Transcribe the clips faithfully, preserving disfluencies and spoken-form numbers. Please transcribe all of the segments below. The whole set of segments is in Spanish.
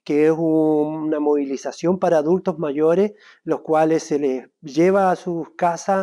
que es un, una movilización para adultos mayores, los cuales se les lleva a sus casas,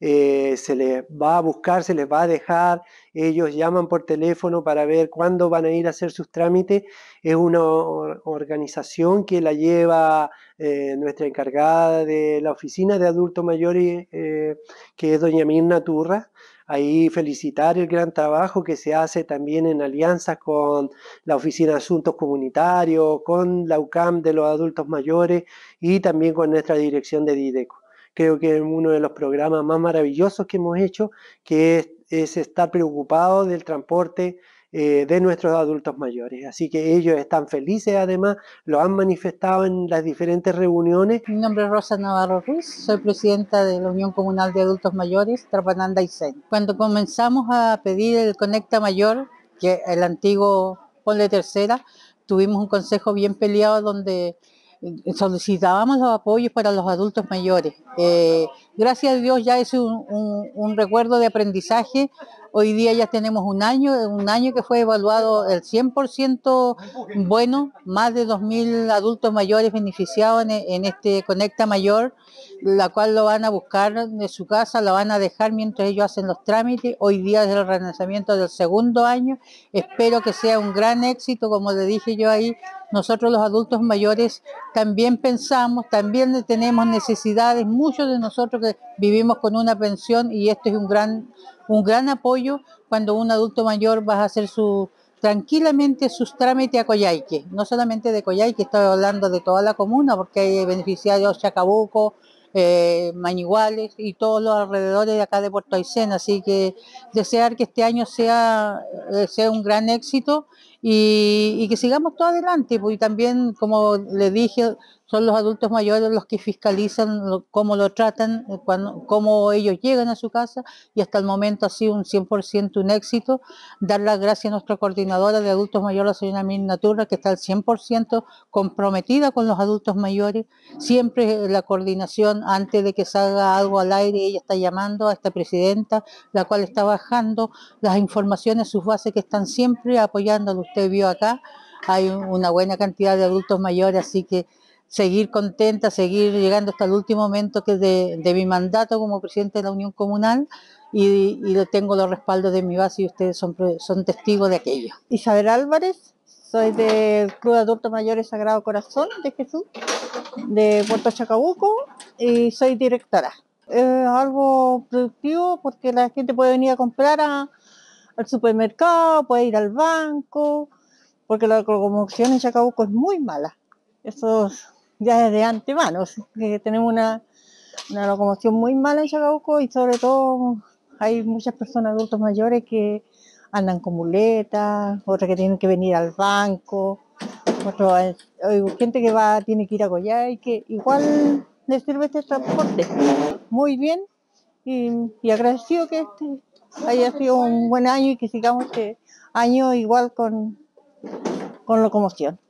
eh, se les va a buscar, se les va a dejar, ellos llaman por teléfono para ver cuándo van a ir a hacer sus trámites. Es una organización que la lleva eh, nuestra encargada de la oficina de adultos mayores, eh, que es doña Mirna Turra. Ahí felicitar el gran trabajo que se hace también en alianzas con la Oficina de Asuntos Comunitarios, con la U C A M de los adultos mayores y también con nuestra dirección de Dideco. Creo que es uno de los programas más maravillosos que hemos hecho, que es, es estar preocupados del transporte eh, de nuestros adultos mayores. Así que ellos están felices, además, lo han manifestado en las diferentes reuniones. Mi nombre es Rosa Navarro Ruiz, soy presidenta de la Unión Comunal de Adultos Mayores, Trapananda y Sen. Cuando comenzamos a pedir el Conecta Mayor, que el antiguo Ponle Tercera, tuvimos un consejo bien peleado donde solicitábamos los apoyos para los adultos mayores. Eh, gracias a Dios ya es un, un, un recuerdo de aprendizaje. Hoy día ya tenemos un año, un año que fue evaluado el cien por ciento bueno, más de dos mil adultos mayores beneficiados en, en este Conecta Mayor, la cual lo van a buscar de su casa, lo van a dejar mientras ellos hacen los trámites. Hoy día es el relanzamiento del segundo año, espero que sea un gran éxito, como le dije yo ahí. Nosotros los adultos mayores también pensamos, también tenemos necesidades, muchos de nosotros que vivimos con una pensión, y esto es un gran, un gran apoyo cuando un adulto mayor va a hacer su, tranquilamente sus trámites a Coyhaique, no solamente de Coyhaique, estoy hablando de toda la comuna, porque hay beneficiarios Chacabuco, eh, Mañiguales y todos los alrededores de acá de Puerto Aysén, así que desear que este año sea, eh, sea un gran éxito y, y que sigamos todo adelante, porque también, como le dije, son los adultos mayores los que fiscalizan lo, cómo lo tratan, cuando, cómo ellos llegan a su casa, y hasta el momento ha sido un cien por ciento un éxito. Dar las gracias a nuestra coordinadora de adultos mayores, la señora Mirna Turra, que está al cien por ciento comprometida con los adultos mayores. Siempre la coordinación, antes de que salga algo al aire, ella está llamando a esta presidenta, la cual está bajando las informaciones, sus bases, que están siempre apoyándolo. Usted vio acá, hay una buena cantidad de adultos mayores, así que seguir contenta, seguir llegando hasta el último momento que de, de mi mandato como presidente de la Unión Comunal, y, y tengo los respaldos de mi base y ustedes son, son testigos de aquello. Isabel Álvarez, soy del Club de Adultos Mayores Sagrado Corazón de Jesús, de Puerto Chacabuco, y soy directora. Es algo productivo porque la gente puede venir a comprar a, al supermercado, puede ir al banco, porque la locomoción en Chacabuco es muy mala. Eso ya es de antemano, que tenemos una, una locomoción muy mala en Chacabuco, y sobre todo hay muchas personas adultos mayores que andan con muletas, otras que tienen que venir al banco, otro, hay gente que va, tiene que ir a Coyhaique, que igual les sirve este transporte. Muy bien, y, y agradecido que este haya sido un buen año y que sigamos este año igual con, con locomoción.